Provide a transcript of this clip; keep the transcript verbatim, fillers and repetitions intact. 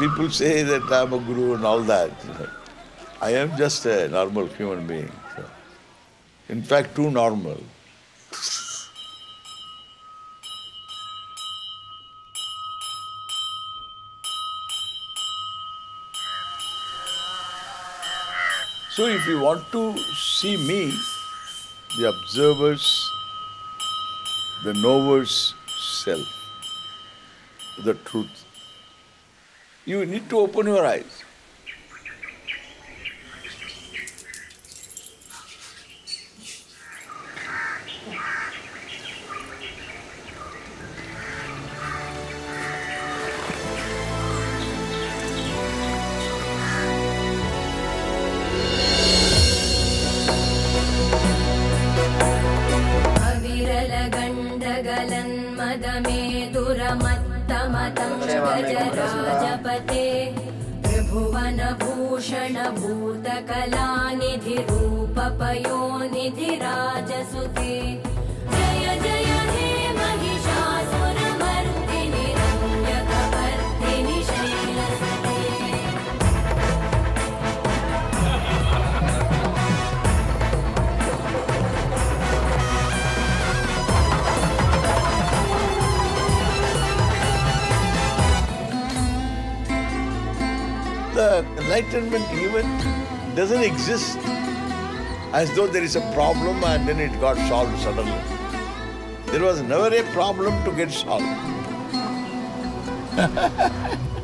people say that I am a guru and all that. You know. I am just a normal human being. So. In fact, too normal. So if you want to see me, the observer's, the knower's self, the truth, you need to open your eyes. जपते त्रिभुवन भूषण भूत कला निधि रूप पयोनिधि राजसुते जय जय हे Mahishasura मर्दिनि रम्यकपर्दिनि शैलसुते। The enlightenment even doesn't exist, as though there is a problem and then it got solved suddenly. There was never a problem to get solved.